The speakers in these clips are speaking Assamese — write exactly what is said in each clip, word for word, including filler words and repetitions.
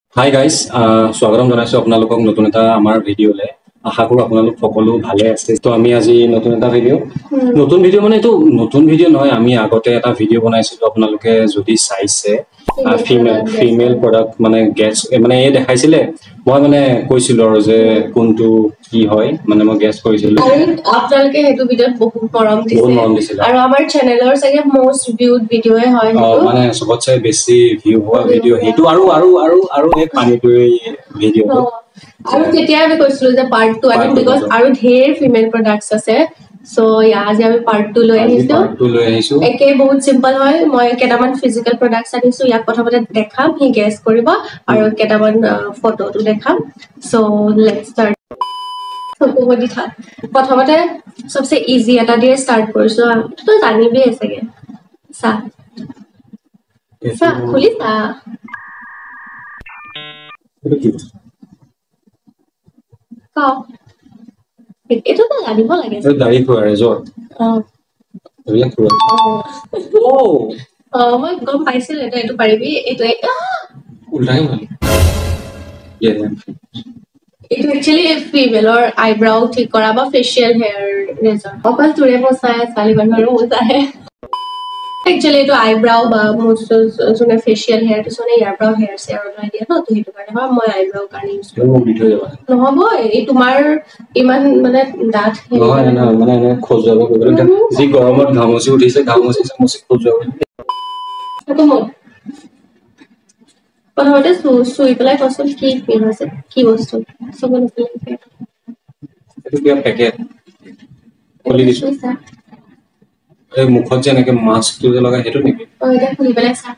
Hi guys, স্বাগতম জনাইছো আপোনালোকক নতুন এটা আমাৰ ভিডিঅ'লে আশা কৰো আপোনালোক সকলো ভালে আছে তো আমি আজি নতুন এটা ভিডিঅ' নতুন ভিডিঅ' মানে এটো নতুন ভিডিঅ' নহয় আমি আগতে এটা ভিডিঅ' বনাইছিলো আপোনালোকে যদি চাইছে ফিমেল ফিমেল প্ৰডাক্ট মানে গেছ মানে এই দেখাইছিলে মই মানে কৈছিলো আৰু যে কোনটো কি হয় মানে মই গেছ কৰিছিলো আৰু আপোনালোকে হেতু ভিডিঅ'ত বহুত মৰম দিছে বহুত মৰম দিছিল আৰু আমাৰ চেনেলৰ সাগে মোস্ট ভিউড ভিডিঅ'ই হয় হেতু মানে সবতছে বেছি ভিউ হোৱা ভিডিঅ' হেতু আৰু আৰু আৰু আৰু এই পানীটোই ভিডিঅ' আৰু তেতিয়া আমি কৈছিলো যে পাৰ্ট টু আনিম বিকজ আৰু ঢেৰ ফিমেল প্ৰডাক্টছ আছে সো আজি আমি পাৰ্ট টু লৈ আহিছো পাৰ্ট টু লৈ আহিছো একে বহুত সিম্পল হয় মই কেটামান ফিজিক্যাল প্ৰডাক্টছ আনিছো ইয়াক প্ৰথমতে দেখাম হি গেছ কৰিব আৰু কেটামান ফটোটো দেখাম সো লেটস ষ্টাৰ্ট সকুবদি থাক প্ৰথমতে সবসে ইজি এটা দিয়ে স্টাৰ্ট কৰিছো তো জানিবি আছেগে সা সা খুলি সা কা এটো তো জানিব লাগে এটো দাড়ি খোৱা ৰেজৰ্ট অ এইবিলাক খোৱা ও অ মই গম পাইছিল এটা এটো পাৰিবি এটো উল্টাই ভাল ইয়া It actually is female or eyebrow ঠিক কৰা বা facial hair ৰেজৰ অকল তোৰে মছায় চালি মানুহৰো মছায় actually to eyebrow বা most জনে facial hair তো জনে eyebrow hair share লৈ দিয়ে ন তো হেতু কাৰণে মই eyebrow কাৰণে ইউজ কৰো মই ভিডিও যাবা নহব এই তোমাৰ ইমান মানে ডাঠ নহয় না মানে এনে খোজাব কৰিলে যি গৰমত ঘামচি উঠিছে ঘামচি সমস্যা খোজাব তো মই প্ৰথমতে সুই পেলাই কষ্ট কি ফিল হৈছে কি বস্তু সব নছিল এটো কি পেকেট খুলি দিছো এই মুখত যে এনেকে মাস্কটো যে লগাই হেতু নেকি অ এটা খুলি পেলাই চা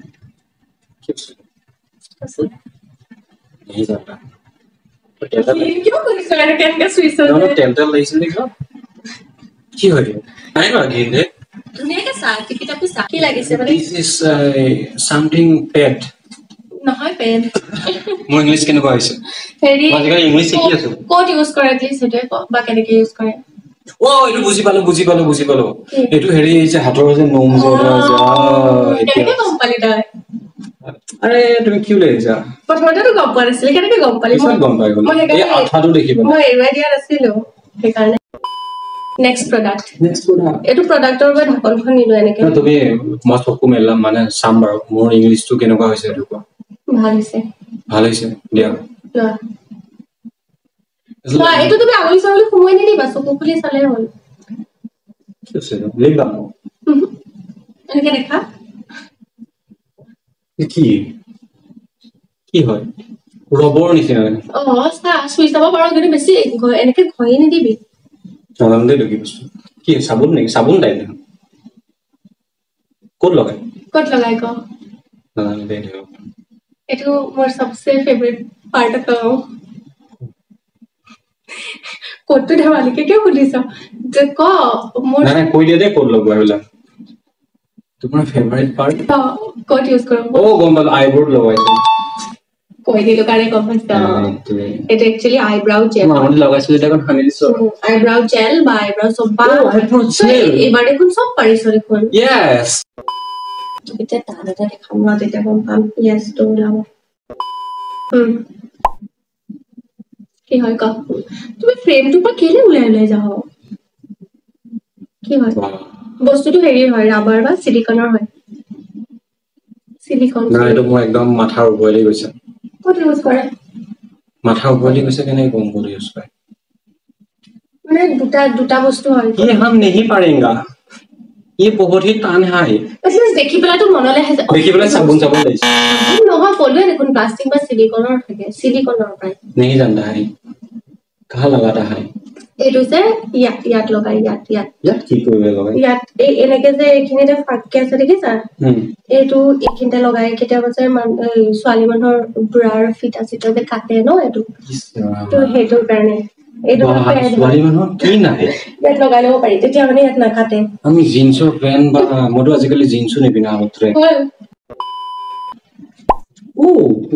আছে এই জানা কিয় কৰিছ মানে কেনকে সুইছ নহয় তেল তেল লাগিছিল নেকি কি হয় নাই না গিলে ধুনিয়াকে চা কিতাপটো চা কি লাগিছে মানে this is uh, something pet নহয় পেন মই ইংলিশ কেনেকৈ আছে হেৰি মই আজিকালি ইংলিশ শিকি আছো কোড ইউজ কৰে কি সেটো বা কেনেকে ইউজ কৰে ও এটো বুজি পালো বুজি পালো বুজি পালো এটো হেৰি যে হাতৰ যে নোম যে আছে কেনেকে গম পালি তই আৰে তুমি কি লৈছা প্ৰথমতে তো গম পোৱা নাছিলি কেনেকে গম পালি মই গম পাই গলো এই আঠাটো দেখিব মই এৰুৱাই দিয়া নাছিলো সেইকাৰণে নেক্সট প্ৰডাক্ট নেক্সট প্ৰডাক্ট এটো প্ৰডাক্টৰ ওপৰত ঢাকনখন নিলো এনেকে তুমি মই চকু মেলাম মানে চাম বাৰু মোৰ ইংলিশটো কেনেকুৱা হৈছে এটো ভাল হৈছে ভাল হৈছে দিয়া না এটো তুমি আঙুলি চাউলি সময় নিদিবা চকু খুলি চালে হ'ল কি আছে লিখবা এনেকে দেখা কি কি হয় ৰবৰ নিচিনা অ সা সুই চাব পাৰো কিন্তু বেছি এনেকে ঘই নিদিবি নাম দে কি বস্তু কি সাবুন নেকি সাবুন টাইপ ক'ত লগাই ক'ত লগাই ক নাম দে দিও এটো মোৰ সবসে ফেভাৰিট পাৰ্ট অফ ক'ত ধেমালিকে কিয় সুধিছ যে ক মোৰ না না কৈ দিয়া দে ক'ত লগোৱা হলা তোমাৰ ফেভাৰিট পাৰ্ট ক'ত ইউজ কৰো ও গম পালো আইব্ৰো লগাইছো কৈ দিলো কাৰে গম পাইছা এটা একচুয়ালি আইব্রাউ জেল আমি লগাইছো এটা কোন হানি দিছো আইব্রাউ জেল বা আইব্রাউ সব বা আইব্রাউ জেল এবারে দেখুন সব পারিছো দেখুন ইয়েস এটা তাড়াটা দেখাম না এটা গম পাম ইয়েস তো লাভ হুম কি হয় কা তুমি ফ্রেমটো পা কেলে উলাই উলাই যাও কি হয় বস্তুটো হেৰি হয় রাবার বা সিলিকনৰ হয় সিলিকন না এটা মই একদম মাথাৰ ওপৰলৈ গৈছে ক'ত ইউজ কৰে মাথাৰ ওপৰলৈ গৈছে কেনে কম কৰি ইউজ কৰে মানে দুটা দুটা বস্তু হয় ये हम नहीं पारेंगे ये बहुत ही टान है এটলিস্ট দেখি পেলা তো মনলে আছে দেখি পেলা সাবুন সাবুন লাইছে নহয় কলুৱে দেখোন প্লাষ্টিক বা সিলিকনৰ থাকে সিলিকনৰ পায় नहीं जानता है कहां लगाता है এটো যে ইয়াত ইয়াত লগাই ইয়াত ইয়াত ইয়াত কি কৰিবে লগাই ইয়াত এই এনেকে যে এখিনিতে ফাঁকি আছে দেখিছা এটো এখিনতে লগাই কেতিয়া বছে ছোৱালী মানুহৰ ব্ৰাৰ ফিটা চিটা যে কাটে ন এটো তো হেটো কাৰণে এটো ছোৱালী মানুহৰ কি নাই ইয়াত লগাই লব পাৰি তেতিয়া মানে ইয়াত না কাটে আমি জিন্সৰ পেন্ট বা মটো আজিকালি জিন্সও নিপিনা হতৰে ও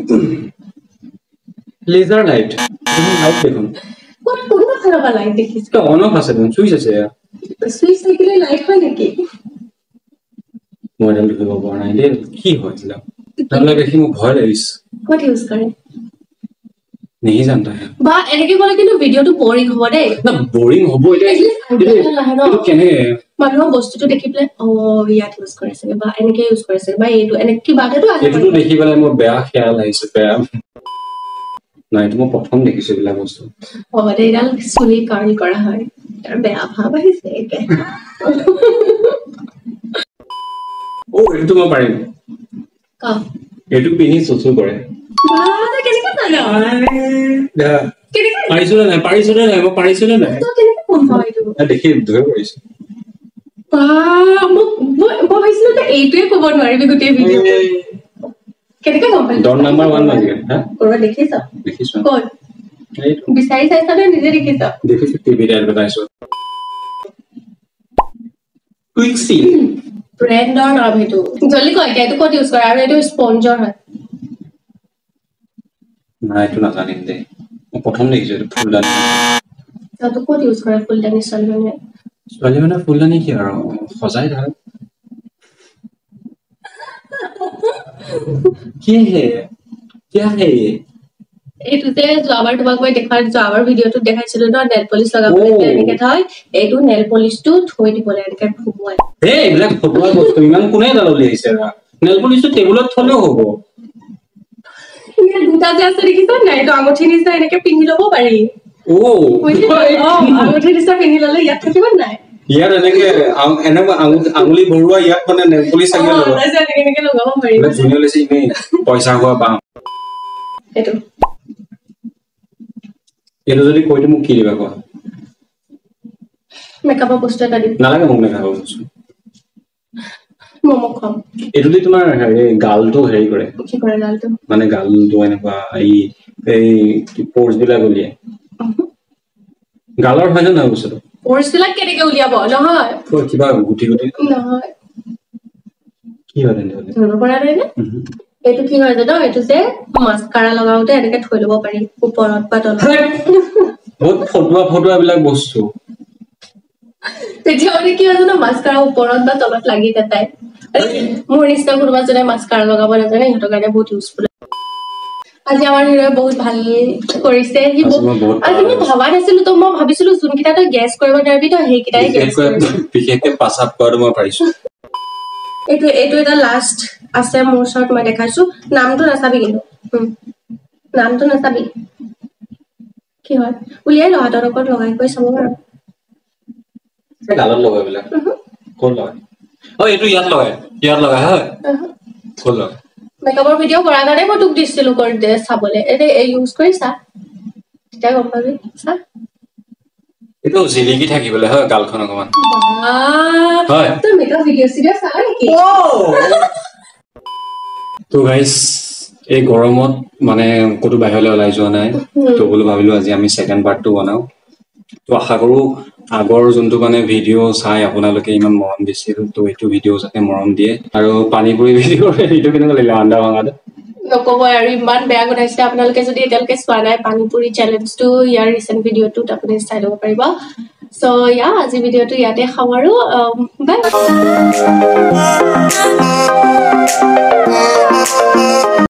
লেজার লাইট লাইট দেখুন কোন কোন ভালো লাইট দেখিছ তো অন অফ আছে সুইচ আছে সুইচ থাকিলে লাইট হয় নেকি মডেল দিব পৰা নাই দে কি হৈছিল তাহলে দেখি মোক ভয় লাগিছে What use करे? नहीं जानता है। बा एनेके बोले कि नो वीडियो तो बोरिंग हो दे। ना बोरिंग हो बोले। ये तो क्या है? मानो वस्तु तो देखी प्ले ओ याद यूज करे से बा एनेके यूज करे से बा ये तो एनेक की बात है तो ये तो देखी वाला मोर बेया ख्याल है इस पे ना ये तो मैं प्रथम देखी से बिला वस्तु और ये डाल सुनी कार्ल करा है तर बेया भाव है से के ओ ये तो मैं पारिम का ये तो पिनी सोचो करे बा तो केने का ना दे केने का पारिसो ना पारिसो ना मैं पारिसो ना तो केने का कोन হয় তো देखि ধরে পৰিছে बा मो मो ভাইছিল তো এইটোৱে কব নোৱাৰিবি গুটে ভিডিও কেনে কা গম পালি ডন নাম্বার এক মান গেল হ্যাঁ কোন দেখিছ দেখিছ কোন এইটো বিচাৰি চাইছা নে নিজে দেখিছ দেখিছ টিভি ৰে এডভাৰটাইজত কুইক সিল ব্র্যান্ডৰ নাম হেতু জলদি কয় এইটো ক'ত ইউজ কৰে আৰু এইটো স্পঞ্জৰ হয় না এইটো নাজানিম দে মই প্ৰথম দেখিছো এইটো ফুলদানি তো ক'ত ইউজ কৰে ফুলদানি চলনে ছোৱালী মানে ফুলদানি কি আৰু সজাই ধৰ কি হে কি হে এইটো যে যোৱাবাৰ তোমাক মই দেখাৰ যোৱাবাৰ ভিডিঅ'টো দেখাইছিলো ন নেল পলিশ লগাবলৈ এনেকে থয় এইটো নেল পলিশটো থৈ দিবলৈ এনেকে ঘুমুৱাই হে এইবিলাক ফটোৱা বস্তু ইমান কোনে দাললি আহিছে নেল পলিশটো টেবুলত থলেও হ'ব ইয়াৰ দুটা যে আছে দেখিছ নাই এইটো আঙুঠি নিচিনা এনেকে পিন্ধি ল'ব পাৰি ও আঙুঠি নিচিনা পিন্ধি ল'লে ইয়াত থাকিব নাই ইয়াৰ এনেকে এনে আঙুলি ভৰুৱা ইয়াত মানে নেল পলিশ থাকিব ল'ব এনেকে লগাব পাৰি জুনিয়ৰ লেছি ইনে পইচা হোৱা পাম এইটো এটো যদি কইটো মোক কি দিবা কোৱা মেকআপৰ বস্তু এটা দিম নালাগে মোক মেকআপৰ বস্তু মমো খাম এটো দি তোমাৰ হেৰি গালটো হেৰি কৰে কি কৰে গালটো মানে গালটো এনেকুৱা এই এই পোৰ্স বিলাক উলিয়ে গালৰ হয় না বস্তু পোৰ্স বিলাক কেনেকে উলিয়াব নহয় তো কিবা গুটি গুটি নহয় কি হয় তেনে ধৰিব পৰা নাই নে এইটো কি হয় জানো এইটো যে মাস্কাৰা লগাওতে এনেকে থৈ ল'ব পাৰি ওপৰত বা তলত বহুত ফটোৱা ফটোৱা বিলাক বস্তু তেতিয়া মানে কি হয় জানো মাস্কাৰা ওপৰত বা তলত লাগি যায় মোৰ নিচিনা কোনোবা জনে মাস্কাৰা লগাব নাজানে সিহঁতৰ কাৰণে বহুত ইউজফুল আজি আমাৰ হিৰোয়ে বহুত ভাল কৰিছে হি আজি মই ভাবা নাছিলো তো মই ভাবিছিলো যোনকিটা তই গেছ কৰিব নোৱাৰিবি তো সেইকিটাই গেছ কৰিবি বিশেষকৈ পাছাপ কৰাটো মই পাৰিছো এইটো এইটো এটা লাষ্ট আছে মোৰ শৰ্ট মই দেখাইছো নামটো নাচাবি কিন্তু নামটো নাচাবি কি হয় উলিয়াই ল হাতৰ ওপৰত লগাই কৈ চাব পাৰ এই গালত লগাই বিলাক কোন লগাই ও এইটো ইয়াত লগাই ইয়াত লগাই হয় কোন লগাই মেকআপৰ ভিডিও কৰা কাৰণে মই তোক দিছিলো কৰি দে চাবলে এ এই ইউজ কৰিছা তেতিয়া গম পাবি চা এটো জিলিকি থাকিবলে হয় গালখন অকমান হয় তুই মেকআপ ভিডিও সিডিও চাও নেকি ও তো গাইস এই গৰমত মানে কতো বাহিৰলৈ ওলাই যোৱা নাই তো বলো ভাবিলো আজি আমি সেকেন্ড পাৰ্টটো বনাও তো আশা কৰো আগৰ যোনটো মানে ভিডিও চাই আপোনালোকে ইমান মৰম দিছিল তো এইটো ভিডিও যাতে মৰম দিয়ে আৰু পানীপুৰি ভিডিও এইটো কেনেকৈ লাগিলে আন্দা ভাঙাটো নকব আৰু ইমান বেয়া গুণাইছে আপোনালোকে যদি এতিয়ালৈকে চোৱা নাই পানীপুৰি চেলেঞ্জটো ইয়াৰ ৰিসেন্ট ভিডিওটো আপুনি চাই ল'ব পাৰিব সো ইয়া আজি ভিডিওটো ইয়াতে খাওঁৰো বাই